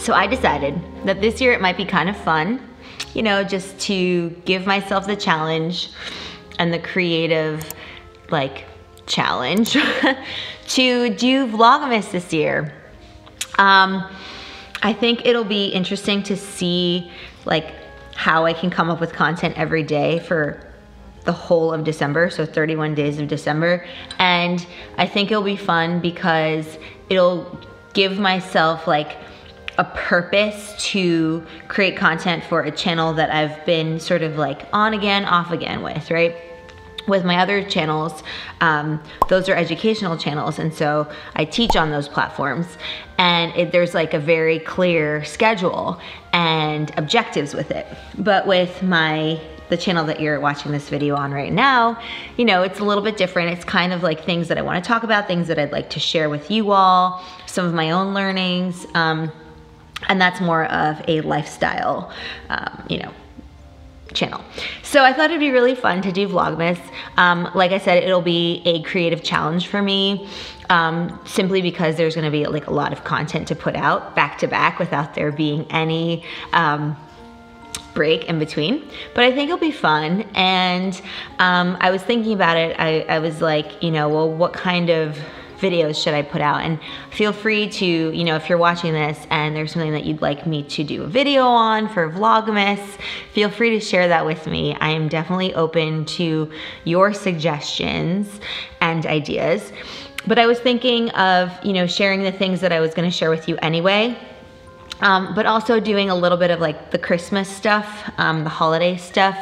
So I decided that this year it might be kind of fun, you know, just to give myself the challenge and the creative, like, challenge to do Vlogmas this year. I think it'll be interesting to see, like, how I can come up with content every day for the whole of December, so 31 days of December. And I think it'll be fun because it'll give myself like a purpose to create content for a channel that I've been sort of like on again, off again with, right? With my other channels, those are educational channels, and so I teach on those platforms, and there's like a very clear schedule and objectives with it. But with the channel that you're watching this video on right now, you know, it's a little bit different. It's kind of like things that I want to talk about, things that I'd like to share with you all, some of my own learnings, and that's more of a lifestyle, you know, channel. So I thought it'd be really fun to do Vlogmas. Like I said, it'll be a creative challenge for me, simply because there's gonna be like a lot of content to put out back to back without there being any break in between. But I think it'll be fun. And I was thinking about it. I was like, you know, well, what kind of videos should I put out? And feel free to, you know, if you're watching this and there's something that you'd like me to do a video on for Vlogmas, feel free to share that with me. I am definitely open to your suggestions and ideas. But I was thinking of, you know, sharing the things that I was going to share with you anyway, but also doing a little bit of like the Christmas stuff, the holiday stuff,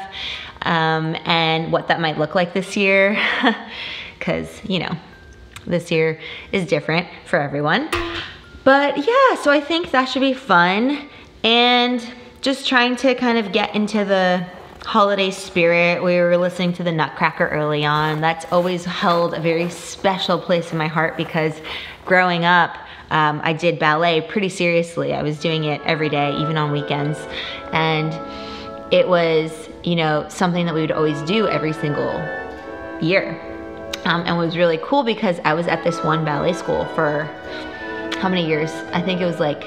and what that might look like this year, because, you know, this year is different for everyone. But yeah, so I think that should be fun, and just trying to kind of get into the holiday spirit. We were listening to the Nutcracker early on. That's always held a very special place in my heart because growing up, I did ballet pretty seriously. I was doing it every day, even on weekends. And it was, you know, something that we would always do every single year. And it was really cool because I was at this one ballet school for how many years? I think it was like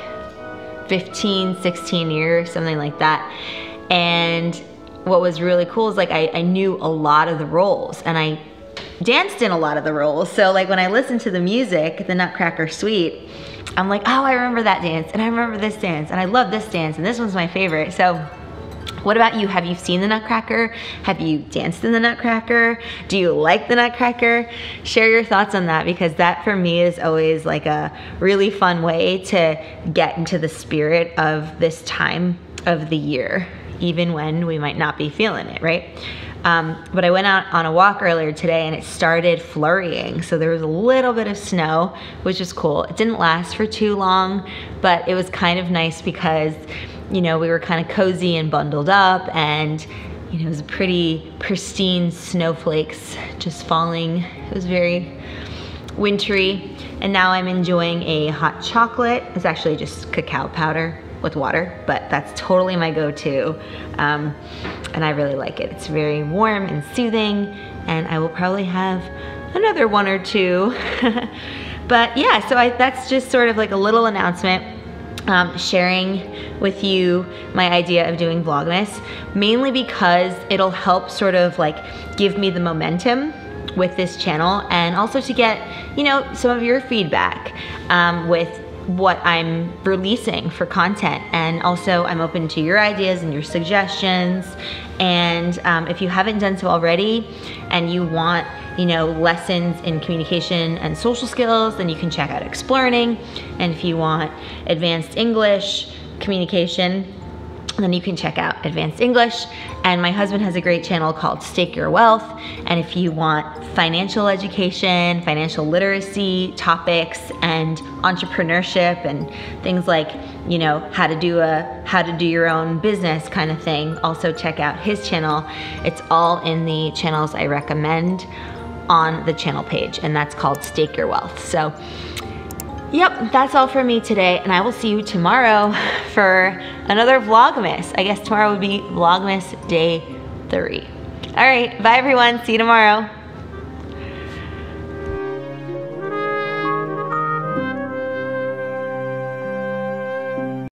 15, 16 years, something like that. And what was really cool is like I knew a lot of the roles, and I danced in a lot of the roles. So like when I listened to the music, the Nutcracker Suite, I'm like, oh, I remember that dance, and I remember this dance, and I love this dance, and this one's my favorite. So what about you? Have you seen the Nutcracker? Have you danced in the Nutcracker? Do you like the Nutcracker? Share your thoughts on that, because that for me is always like a really fun way to get into the spirit of this time of the year, even when we might not be feeling it, right? But I went out on a walk earlier today and it started flurrying. So there was a little bit of snow, which was cool. It didn't last for too long, but it was kind of nice because, you know, we were kind of cozy and bundled up, and, you know, it was pretty pristine snowflakes just falling. It was very wintry. And now I'm enjoying a hot chocolate. It's actually just cacao powder with water, but that's totally my go-to, and I really like it. It's very warm and soothing, and I will probably have another one or two. But yeah, so that's just sort of like a little announcement, sharing with you my idea of doing Vlogmas, mainly because it'll help sort of like give me the momentum with this channel, and also to get, you know, some of your feedback with what I'm releasing for content. And also I'm open to your ideas and your suggestions. And if you haven't done so already and you want, you know, lessons in communication and social skills, then you can check out Explearning. And if you want advanced English communication, then you can check out Advanced English. And my husband has a great channel called Stake Your Wealth. And if you want financial education, financial literacy topics, and entrepreneurship and things like, you know, how to do your own business kind of thing, also check out his channel. It's all in the channels I recommend on the channel page, and that's called Stake Your Wealth. So yep, that's all for me today, and I will see you tomorrow for another Vlogmas. I guess tomorrow would be Vlogmas day 3. All right, bye everyone, see you tomorrow.